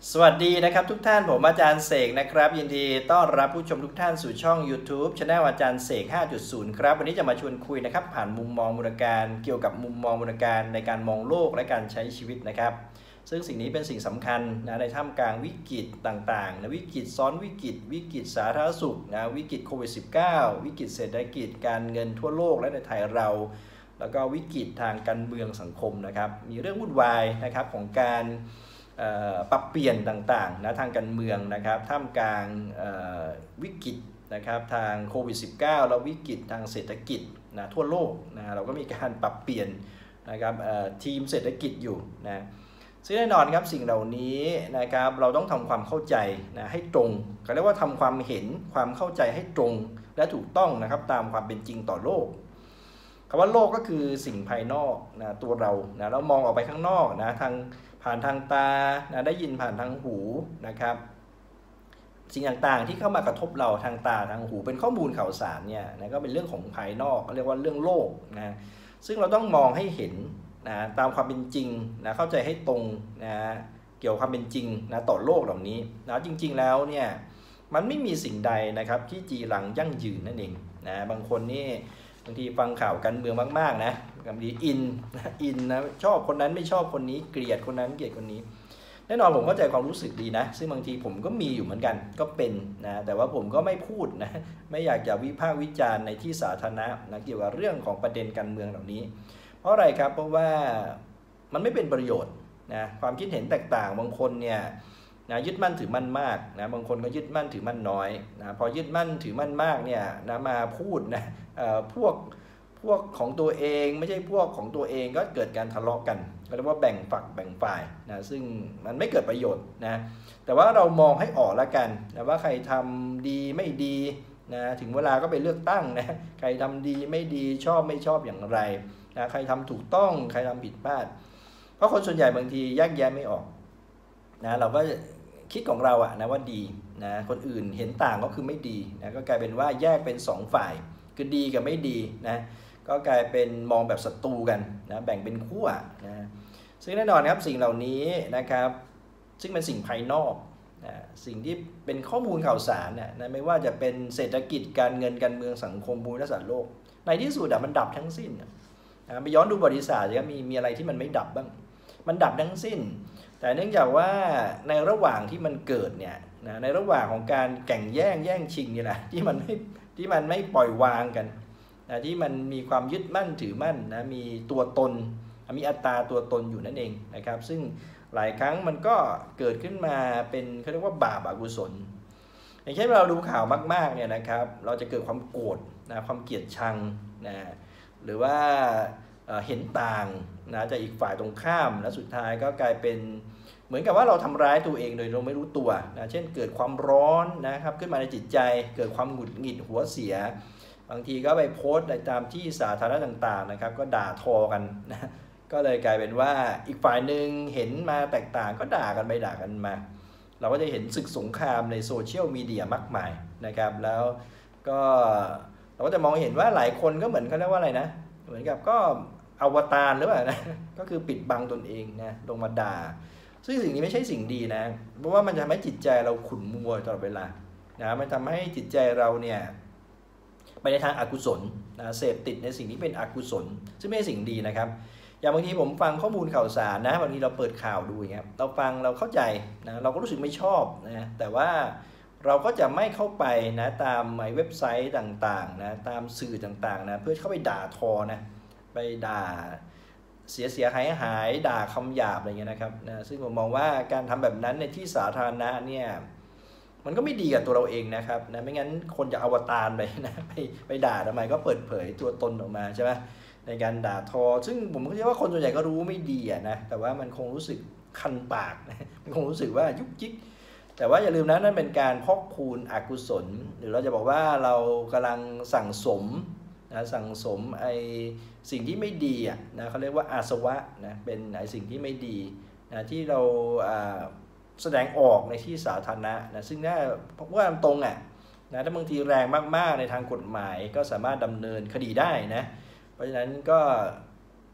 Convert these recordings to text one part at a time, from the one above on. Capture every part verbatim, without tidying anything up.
สวัสดีนะครับทุกท่านผมอาจารย์เสกนะครับยินดีต้อนรับผู้ชมทุกท่านสู่ช่อง YouTube Channel อาจารย์เสก ห้าจุดศูนย์ ครับวันนี้จะมาชวนคุยนะครับผ่านมุมมองมูลการเกี่ยวกับมุมมองมูลการในการมองโลกและการใช้ชีวิตนะครับซึ่งสิ่งนี้เป็นสิ่งสำคัญนะในท่ามกลางวิกฤตต่างๆนะวิกฤตซ้อนวิกฤตวิกฤตสาธารณสุขนะวิกฤตโควิด สิบเก้า วิกฤตเศรษฐกิจการเงินทั่วโลกและในไทยเราแล้วก็วิกฤตทางการเมืองสังคมนะครับมีเรื่องวุ่นวายนะครับของการปรับเปลี่ยนต่างๆนะทางการเมืองนะครับท่ามกลางวิกฤตนะครับทางโควิด สิบเก้า แล้ววิกฤตทางเศรษฐกิจนะทั่วโลกนะเราก็มีการปรับเปลี่ยนนะครับทีมเศรษฐกิจอยู่นะซึ่งแน่นอนครับสิ่งเหล่านี้นะครับเราต้องทำความเข้าใจนะให้ตรงเขาเรียกว่าทำความเห็นความเข้าใจให้ตรงและถูกต้องนะครับตามความเป็นจริงต่อโลกคำว่าโลกก็คือสิ่งภายนอกนะตัวเรานะเรามองออกไปข้างนอกนะทางผ่านทางตานะได้ยินผ่านทางหูนะครับสิ่งต่างๆที่เข้ามากระทบเราทางตาทางหูเป็นข้อมูลข่าวสารเนี่ยนะก็เป็นเรื่องของภายนอกเรียกว่าเรื่องโลกนะซึ่งเราต้องมองให้เห็นนะตามความเป็นจริงนะเข้าใจให้ตรงนะเกี่ยวกับความเป็นจริงนะต่อโลกเหล่านี้นะจริงๆแล้วเนี่ยมันไม่มีสิ่งใดนะครับที่จีรังยั่งยืนนั่นเองนะบางคนนี่บางทีฟังข่าวการเมืองมากๆนะบางทีอินอินนะชอบคนนั้นไม่ชอบคนนี้เกลียดคนนั้นเกลียดคนนี้แน่นอนผมเข้าใจความรู้สึกดีนะซึ่งบางทีผมก็มีอยู่เหมือนกันก็เป็นนะแต่ว่าผมก็ไม่พูดนะไม่อยากจะวิพากษ์วิจารณ์ในที่สาธารณะนะเกี่ยวกับเรื่องของประเด็นการเมืองเหล่านี้เพราะอะไรครับเพราะว่ามันไม่เป็นประโยชน์นะความคิดเห็นแตกต่างบางคนเนี่ยนะยึดมั่นถือมั่นมากนะบางคนก็ยึดมั่นถือมั่นน้อยนะพอยึดมั่นถือมั่นมากเนี่ยนะมาพูดนะพวกพวกของตัวเองไม่ใช่พวกของตัวเองก็เกิดการทะเลาะกันเรียกว่าแบ่งฝักแบ่งฝ่ายนะซึ่งมันไม่เกิดประโยชน์นะแต่ว่าเรามองให้ออกแล้วกันนะว่าใครทำดีไม่ดีนะถึงเวลาก็ไปเลือกตั้งนะใครทำดีไม่ดีชอบไม่ชอบอย่างไรนะใครทำถูกต้องใครทำผิดพลาดเพราะคนส่วนใหญ่บางทีแยกแยะไม่ออกนะเราก็คิดของเราอะนะว่าดีนะคนอื่นเห็นต่างก็คือไม่ดีนะก็กลายเป็นว่าแยกเป็นสองฝ่ายคือดีกับไม่ดีนะก็กลายเป็นมองแบบศัตรูกันนะแบ่งเป็นขั้วนะซึ่งแน่นอนครับสิ่งเหล่านี้นะครับซึ่งเป็นสิ่งภายนอกนะสิ่งที่เป็นข้อมูลข่าวสารนะนะไม่ว่าจะเป็นเศรษฐกิจการเงินการเมืองสังคมภูมิรัฐศาสตร์โลกในที่สุดมันดับทั้งสิ้นนะไปย้อนดูประวัติศาสตร์จะมีมีอะไรที่มันไม่ดับบ้างมันดับทั้งสิ้นแต่เนื่องจากว่าในระหว่างที่มันเกิดเนี่ยนะในระหว่างของการแข่งแย่งแย่งชิงนี่แหละที่มันไม่ที่มันไม่ปล่อยวางกันนะที่มันมีความยึดมั่นถือมั่นนะมีตัวตนมีอัตราตัวตนอยู่นั่นเองนะครับซึ่งหลายครั้งมันก็เกิดขึ้นมาเป็นเขาเรียกว่าบาปอกุศลอย่างเช่นเราดูข่าวมากๆเนี่ยนะครับเราจะเกิดความโกรธนะความเกลียดชังนะหรือว่าเห็นต่างนะจากอีกฝ่ายตรงข้ามและสุดท้ายก็กลายเป็นเหมือนกับว่าเราทำร้ายตัวเองโดยเราไม่รู้ตัวนะเช่นเกิดความร้อนนะครับขึ้นมาในจิตใจเกิดความหงุดหงิดหัวเสียบางทีก็ไปโพสต์ในตามที่สาธารณะต่างๆนะครับก็ด่าทอกันนะก็เลยกลายเป็นว่าอีกฝ่ายหนึ่งเห็นมาแตกต่างก็ด่ากันไปด่ากันมาเราก็จะเห็นศึกสงครามในโซเชียลมีเดียมากมายนะครับแล้วก็เราก็จะมองเห็นว่าหลายคนก็เหมือนเขาเรียกว่าอะไรนะเหมือนกับก็อวตารหรือเปล่านะก็คือปิดบังตนเองนะลงมาด่าซึ่งสิ่งนี้ไม่ใช่สิ่งดีนะเพราะว่ามันจะทำให้จิตใจเราขุ่นมัวตลอดเวลานะมันทำให้จิตใจเราเนี่ยไปในทางอกุศลนะเสพติดในสิ่งที่เป็นอกุศลซึ่งไม่ใช่สิ่งดีนะครับอย่างบางทีผมฟังข้อมูลข่าวสารนะบางทีเราเปิดข่าวดูอย่างเงี้ยเราฟังเราเข้าใจนะเราก็รู้สึกไม่ชอบนะแต่ว่าเราก็จะไม่เข้าไปนะตามเว็บไซต์ต่างๆนะตามสื่อต่างๆนะเพื่อเข้าไปด่าทอนะไปด่าเสียเสียหายหายด่าคำหยาบอะไรเงี้ยนะครับนะซึ่งผมมองว่าการทำแบบนั้นในที่สาธารณะเนี่ยมันก็ไม่ดีกับตัวเราเองนะครับนะไม่งั้นคนจะอวตารไปนะไปไปด่าทำไมก็เปิดเผยตัวตนออกมาใช่ไหมในการด่าทอซึ่งผมก็เชื่อว่าคนส่วนใหญ่ก็รู้ไม่ดีอะนะแต่ว่ามันคงรู้สึกคันปากมันคงรู้สึกว่ายุกยิกแต่ว่าอย่าลืมนะนั่นเป็นการพอกพูนอกุศลหรือเราจะบอกว่าเรากำลังสั่งสมนะสั่งสมไอสิ่งที่ไม่ดีอ่ะนะเขาเรียกว่าอาสวะนะเป็นไอสิ่งที่ไม่ดีนะที่เราแสดงออกในที่สาธารณะนะซึ่งน่าเพราะว่าตรงอ่ะนะถ้าบางทีแรงมากๆในทางกฎหมายก็สามารถดำเนินคดีได้นะเพราะฉะนั้นก็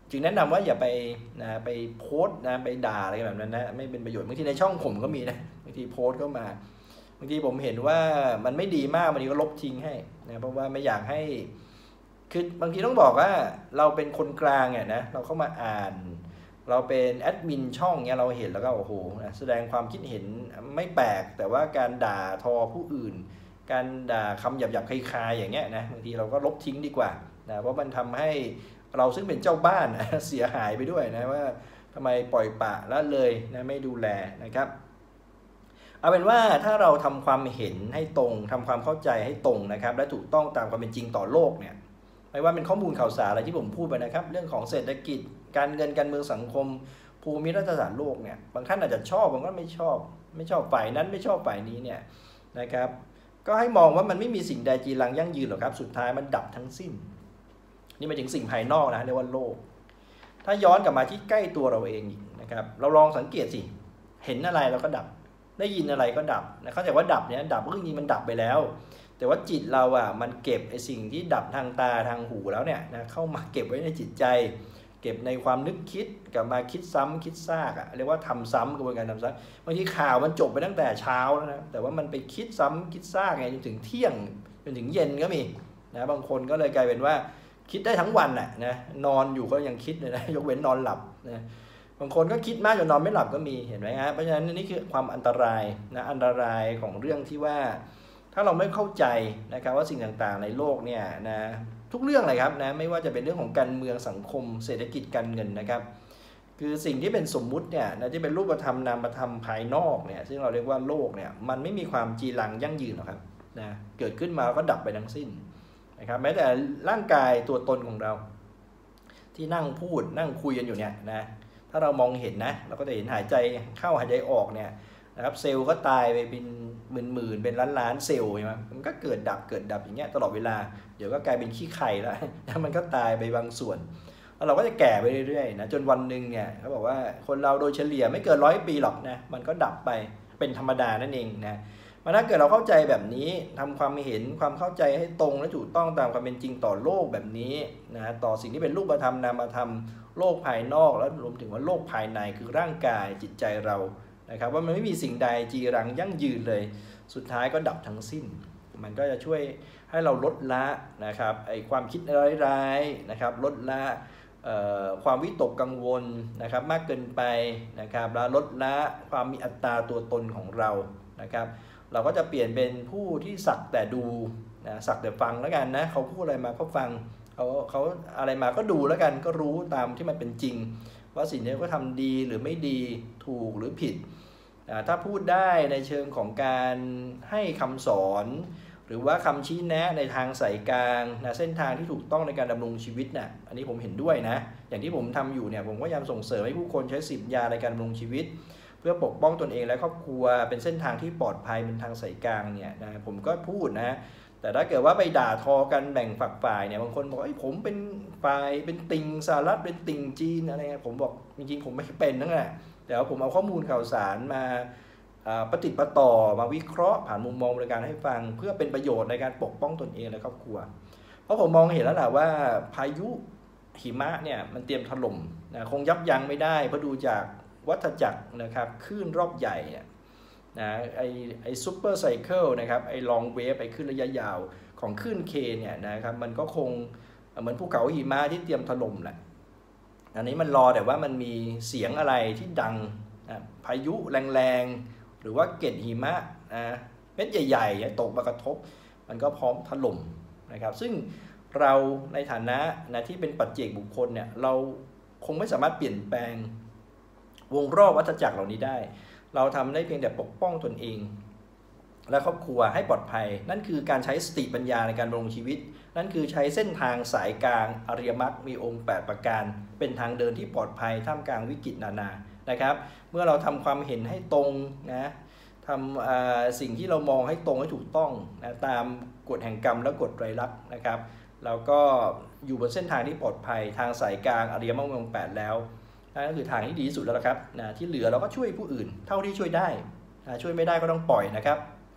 จึงแนะนำว่าอย่าไปนะไปโพสต์นะไปด่าอะไรแบบนั้นนะไม่เป็นประโยชน์บางทีในช่องผมก็มีนะบางทีโพสต์ก็มาบางทีผมเห็นว่ามันไม่ดีมากบางทีก็ลบทิ้งให้นะเพราะว่าไม่อยากให้คือบางทีต้องบอกว่าเราเป็นคนกลางเนี่ยนะเราเข้ามาอ่านเราเป็นแอดมินช่องเนี่ยเราเห็นแล้วก็โอ้โหนะแสดงความคิดเห็นไม่แปลกแต่ว่าการด่าทอผู้อื่นการด่าคำหยาบๆคลายๆอย่างเงี้ยนะบางทีเราก็ลบทิ้งดีกว่านะเพราะมันทำให้เราซึ่งเป็นเจ้าบ้านเสียหายไปด้วยนะว่าทำไมปล่อยปละละเลยนะไม่ดูแลนะครับเอาเป็นว่าถ้าเราทำความเห็นให้ตรงทำความเข้าใจให้ตรงนะครับและถูกต้องตามความเป็นจริงต่อโลกเนี่ยไม่ว่าเป็นข้อมูลข่าวสารอะไรที่ผมพูดไปนะครับเรื่องของเศรษฐกิจการเงินการเมืองสังคมภูมิรัฐศาสตร์โลกเนี่ยบางท่านอาจจะชอบบางท่านไม่ชอบไม่ชอบฝ่ายนั้นไม่ชอบฝ่ายนี้เนี่ยนะครับก็ให้มองว่ามันไม่มีสิ่งใดจีรังยั่งยืนหรอกครับสุดท้ายมันดับทั้งสิ้นนี่หมายถึงสิ่งภายนอกนะเรียกว่าโลกถ้าย้อนกลับมาที่ใกล้ตัวเราเองนะครับเราลองสังเกตสิเห็นอะไรเราก็ดับได้ยินอะไรก็ดับนะเข้าใจว่าดับเนี่ยดับก็จริงๆมันดับไปแล้วแต่ว่าจิตเราอ่ะมันเก็บไอ้สิ่งที่ดับทางตาทางหูแล้วเนี่ยนะเข้ามาเก็บไว้ในจิตใจเก็บในความนึกคิดกลับมาคิดซ้ำคิดซากอ่ะเรียกว่าทำซ้ำกระบวนการทำซ้ำบางทีข่าวมันจบไปตั้งแต่เช้าแล้วนะแต่ว่ามันไปคิดซ้ำคิดซากไงจนถึงเที่ยงจนถึงเย็นก็มีนะบางคนก็เลยกลายเป็นว่าคิดได้ทั้งวันน่ะนะนอนอยู่ก็ยังคิดเลยนะยกเว้นนอนหลับนะบางคนก็คิดมากจนนอนไม่หลับก็มีเห็นไหมฮะเพราะฉะนั้นนี่คือความอันตรายนะอันตรายของเรื่องที่ว่าถ้าเราไม่เข้าใจนะครับว่าสิ่งต่างๆในโลกเนี่ยนะทุกเรื่องเลยครับนะไม่ว่าจะเป็นเรื่องของการเมืองสังคมเศรษฐกิจการเงินนะครับคือสิ่งที่เป็นสมมุติเนี่ยนะที่เป็นรูปธรรมนามธรรมภายนอกเนี่ยซึ่งเราเรียกว่าโลกเนี่ยมันไม่มีความจีรังยั่งยืนหรอกครับนะเกิดขึ้นมาก็ดับไปทั้งสิ้นนะครับแม้แต่ร่างกายตัวตนของเราที่นั่งพูดนั่งคุยกันอยู่เนี่ยนะถ้าเรามองเห็นนะเราก็จะเห็นหายใจเข้าหายใจออกเนี่ยนะครับเซลล์ก็ตายไปเป็นหมื่นๆเป็นล้านๆเซลล์ใช่ไหมมันก็เกิดดับเกิดดับอย่างเงี้ยตลอดเวลาเดี๋ยวก็กลายเป็นขี้ไข่แล้วแล้วมันก็ตายไปบางส่วนแล้วเราก็จะแก่ไปเรื่อยๆนะจนวันหนึ่งเนี่ยเขาบอกว่าคนเราโดยเฉลี่ยไม่เกินร้อยปีหรอกนะมันก็ดับไปเป็นธรรมดานั่นเองนะถ้าเกิดเราเข้าใจแบบนี้ทำความเห็นความเข้าใจให้ตรงและถูกต้องตามความเป็นจริงต่อโลกแบบนี้นะต่อสิ่งที่เป็นรูปธรรมนามธรรมโลกภายนอกแล้วรวมถึงว่าโลกภายในคือร่างกายจิตใจเรานะครับว่ามันไม่มีสิ่งใดจีรังยั่งยืนเลยสุดท้ายก็ดับทั้งสิ้นมันก็จะช่วยให้เราลดละนะครับไอ้ความคิดร้ายๆนะครับลดละความวิตกกังวลนะครับมากเกินไปนะครับแล้วลดละความมีอัตตาตัวตนของเรานะครับเราก็จะเปลี่ยนเป็นผู้ที่สักแต่ดูนะสักแต่ฟังแล้วกันนะเขาพูดอะไรมาก็ฟังเขาเขาอะไรมาก็ดูแล้วกันก็รู้ตามที่มันเป็นจริงว่าสิ่งนี้ก็ทำดีหรือไม่ดีถูกหรือผิดถ้าพูดได้ในเชิงของการให้คำสอนหรือว่าคำชี้แนะในทางสายกลางนะเส้นทางที่ถูกต้องในการดำรงชีวิตนะ่ะอันนี้ผมเห็นด้วยนะอย่างที่ผมทำอยู่เนี่ยผมก็พยายามส่งเสริมให้ผู้คนใช้สิบยาในการดำรงชีวิตเพื่อปกป้องตนเองและครอบครัวเป็นเส้นทางที่ปลอดภัยเป็นทางสายกลางเนี่ยนะผมก็พูดนะแต่ถ้าเกิดว่าไปด่าทอกันแบ่งฝักฝ่ายเนี่ยบางคนบอกไอ้ผมเป็นฝ่ายเป็นติ่งสหรัฐเป็นติ่งจีนอะไรเงี้ยผมบอกจริงๆผมไม่เป็นนั่นแหละแต่ว่าผมเอาข้อมูลข่าวสารมาปฏิปต่อมาวิเคราะห์ผ่านมุมมองบริการให้ฟังเพื่อเป็นประโยชน์ในการปกป้องตนเองและครอบครัวเพราะผมมองเห็นแล้วแหละว่าพายุหิมะเนี่ยมันเตรียมถล่มนะคงยับยั้งไม่ได้เพราะดูจากวัฏจักรนะครับคลื่นรอบใหญ่นะไอไอซูเปอร์ไซเคิลนะครับไอลองเวฟไอคลื่นระยะยาวของคลื่นเคเนี่ยนะครับมันก็คงเหมือนภูเขาหิมะที่เตรียมถล่มแหละอันนี้มันรอแต่ว่ามันมีเสียงอะไรที่ดังนะพายุแรงๆหรือว่าเกล็ดหิมะนะเม็ดใหญ่ๆตกมากระทบมันก็พร้อมถล่มนะครับซึ่งเราในฐานะนะที่เป็นปัจเจกบุคคลเนี่ยเราคงไม่สามารถเปลี่ยนแปลงวงรอบวัฏจักรเหล่านี้ได้เราทำได้เพียงแต่ปกป้องตนเองและครอบครัวให้ปลอดภัยนั่นคือการใช้สติปัญญาในการดำรงชีวิตนั่นคือใช้เส้นทางสายกลางอริยมรรคมีองค์แปดประการเป็นทางเดินที่ปลอดภัยท่ามกลางวิกฤตนานานะครับเมื่อเราทำความเห็นให้ตรงนะทำสิ่งที่เรามองให้ตรงให้ถูกต้องนะตามกฎแห่งกรรมและกฎไตรลักษณ์นะครับเราก็อยู่บนเส้นทางที่ปลอดภัยทางสายกลางอริยมรรคมีองค์แปดแล้วนั่นก็คือทางที่ดีที่สุดแล้วละครับนะที่เหลือเราก็ช่วยผู้อื่นเท่าที่ช่วยได้นะช่วยไม่ได้ก็ต้องปล่อยนะครับ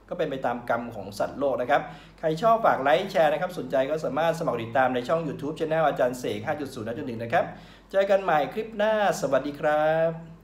ก็เป็นไปตามกรรมของสัตว์โลกนะครับใครชอบฝากไลค์แชร์นะครับสนใจก็สามารถสมัครติดตามในช่อง YouTube Channel อาจารย์เสก ห้าจุดศูนย์ จุดหนึ่ง นะครับเจอกันใหม่คลิปหน้าสวัสดีครับ